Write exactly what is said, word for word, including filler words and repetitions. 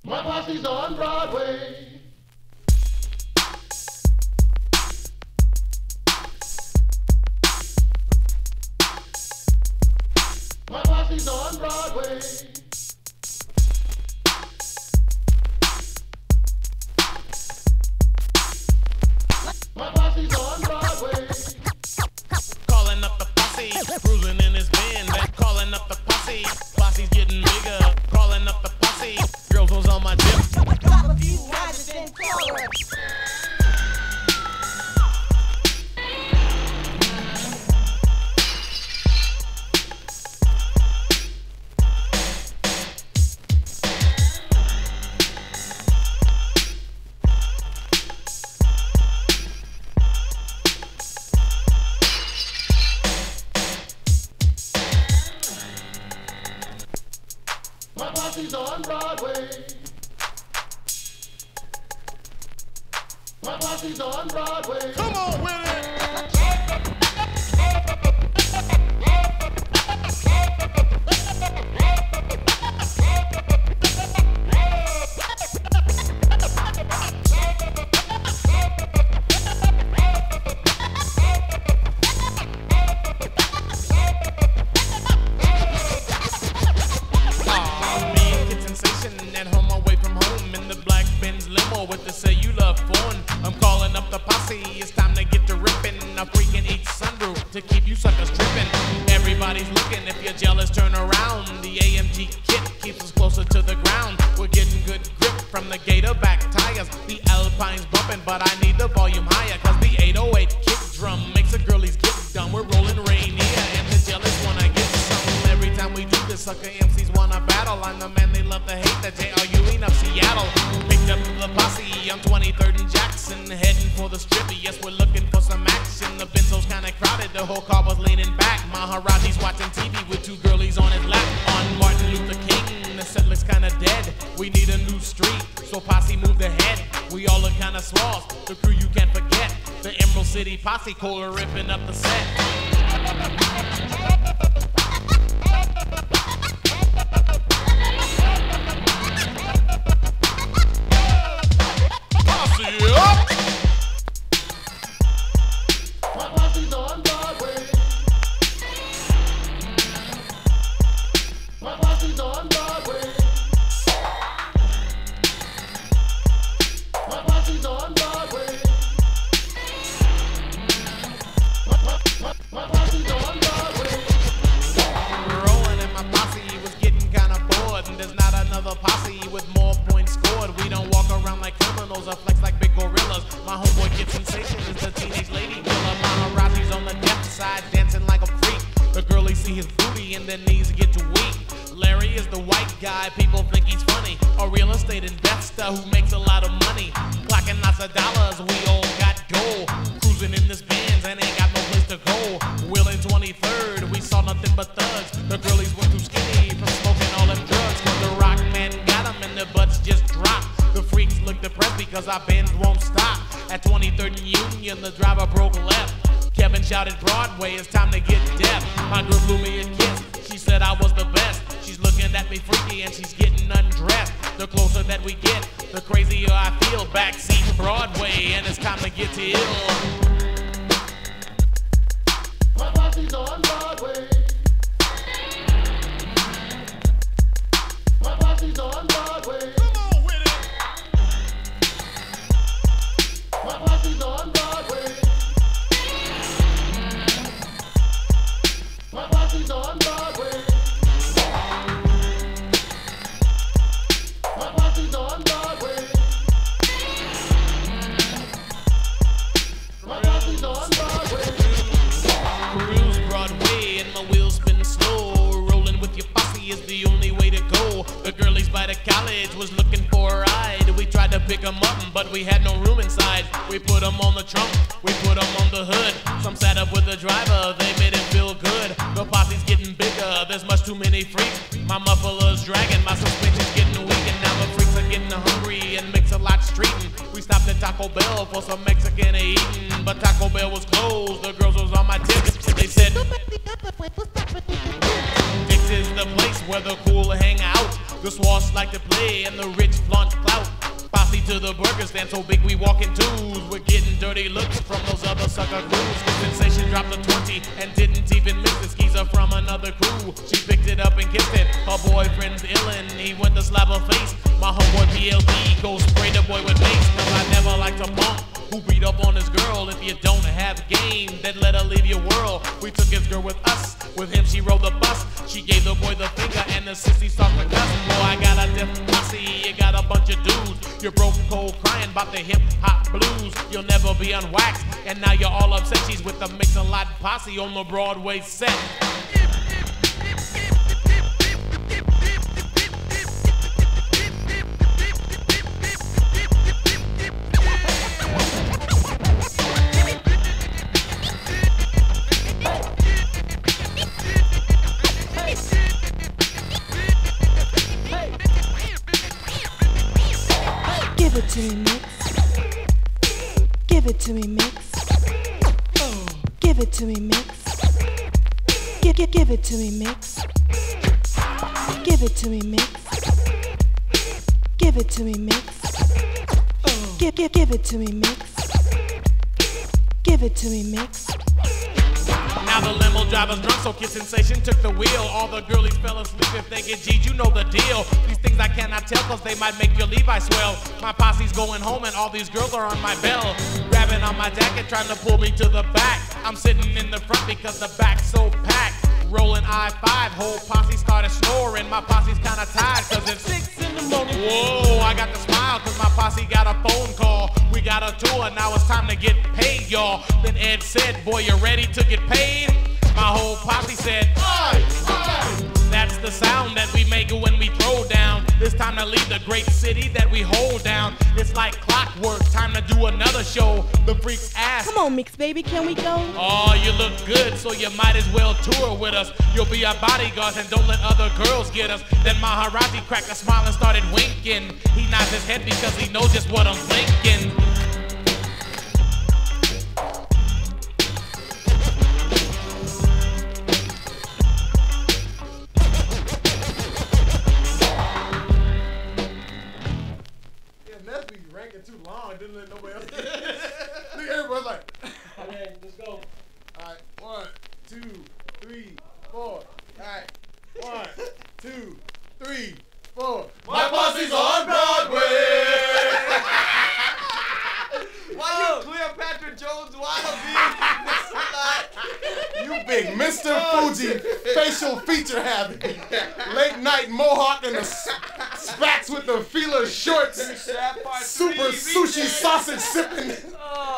My posse's on Broadway. My posse's on Broadway. My posse's on Broadway. Calling up the posse, cruising in his van. Back calling up the posse, posse's getting bigger. Calling up the posse, girls was on my dip. Drop a few hydrogen colors. My posse's on Broadway. My posse's on Broadway. Come on with it. At home away from home in the black Benz limo with the cellular phone. I'm calling up the posse, it's time to get to ripping. I'm freaking each sunroof to keep you suckers tripping. Everybody's looking, if you're jealous turn around. The A M G kit keeps us closer to the ground. We're getting good grip from the gator back tires. The Alpine's bumping, but I need the volume higher, cause the eight oh eight kick drum makes the girlies get dumb. We're rolling Rainier and the jealous wanna get some. Every time we do this, sucker M Cs wanna battle. I'm the man they love to hate, the J R U ain't of Seattle. Picked up the posse on twenty-third and Jackson, heading for the strip. Yes, we're looking for some action. The Benzo's kinda crowded, the whole car was leaning back. Maharaji's watching T V with two girlies on his lap. On Martin Luther King, the set looks kinda dead. We need a new street, so posse moved ahead. We all look kinda swells, the crew you can't forget. The Emerald City Posse, Kohler ripping up the set. My posse's on Broadway. My posse's on Broadway. My posse's on Broadway. My, my, my, my posse's on Broadway. Rolling and my posse was getting kinda bored, and there's not another posse with more points scored. We don't walk around like criminals or flex like big gorillas. My homeboy Kid Sensation is the teenage lady killer. Maharaji's on the left side dancing like a freak. The girlies see his booty and their knees get too weak. Larry is the white guy, people think he's funny. A real estate investor who makes a lot of money. Clocking lots of dollars, we all got gold. Cruising in this Benz and ain't got no place to go. Wheeling twenty-third, we saw nothing but thugs. The girlies were too skinny from smoking all them drugs. When the rock man got them and their butts just dropped. The freaks look depressed because our Benz won't stop. At twenty-third and Union, the driver broke left. Kevin shouted Broadway, it's time to get deaf. My girl blew me a kiss, she said I was the best. She's looking at me freaky and she's getting undressed. The closer that we get, the crazier I feel. Backseat Broadway and it's time to get to ill. My posse's on Broadway. My posse's on Broadway. Come on with it. My posse's on Broadway. My posse's on Broadway. My posse's on Broadway. My posse's on Broadway. Cruise Broadway and my wheels spin slow. Rolling with your posse is the only way to go. The girlies by the college was looking for a ride. We tried to pick them up, but we had no room inside. We put them on the trunk, we put them on the hood. Some sat up with the driver, they made it feel good. The posse's getting bigger, there's much too many freaks. My muffler's dragging, my suspension's getting weak. And now the freaks are getting hungry and mix a lot streeting. We stopped at Taco Bell for some Mexican eating, but Taco Bell was closed, the girls was on my tip. They said, this is the place where the cool hang out. The swash like to play and the rich flaunt clout. Posse to the burger stand so big we walk in twos. We're getting dirty looks from those other sucker crews. Sensation dropped a twenty and didn't even miss the skeezer from another crew. She picked it up and kissed it. Her boyfriend's illin', he went to slap her face. My homeboy P L D goes spray the boy with mace. Cause I never like to punk who beat up on his girl. If you don't have game, then let her leave your world. We took his girl with us. With him she rode the bus. She gave the boy the finger and the sissy started to cuss. Boy, I got a different posse. You got a bunch of dudes. You're broke, cold, crying about the hip hop blues. You'll never be unwaxed, and now you're all upset. She's with the Mix-a-Lot posse on the Broadway set. Give it to me, Mix. Give it to me, Mix. Give it to me, Mix. Give, give, give it to me, Mix. Give it to me, Mix. Give it to me, Mix. Give, give, give it to me, Mix. Give it to me, Mix. Now the limo driver's drunk, so Kid Sensation took the wheel. All the girlies fell asleep. If they get G'd, you know the deal. These things I cannot tell, cause they might make your Levi swell. My posse's going home and all these girls are on my bell. Grabbing on my jacket, trying to pull me to the back. I'm sitting in the front because the back's so packed. Rolling I five, whole posse started snoring. My posse's kinda tired, cause it's six in the morning. Whoa, I got to smile, cause my posse got a phone call. We got a tour, now it's time to get paid, y'all. Then Ed said, boy, you ready to get paid? My whole posse said, aye, aye. That's the sound that we make when we throw down. It's time to leave the great city that we hold down. It's like clockwork, time to do another show. The freaks ask, Come on, Mix, baby, can we go? oh, you look good, so you might as well tour with us. You'll be our bodyguards and don't let other girls get us. Then Maharaji cracked a smile and started winking. He nods his head because he knows just what I'm thinking. Too long, I didn't let nobody else get it. Look, everybody's like, Okay, let's go. alright, one, two, three, four. Alright, one, two, three, four. My posse's on Broadway! Why you Cleopatra Jones wannabe? You big Mister Fuji facial feature having. Late night mohawk and the spats with the feeler shorts. Super sushi sausage sipping.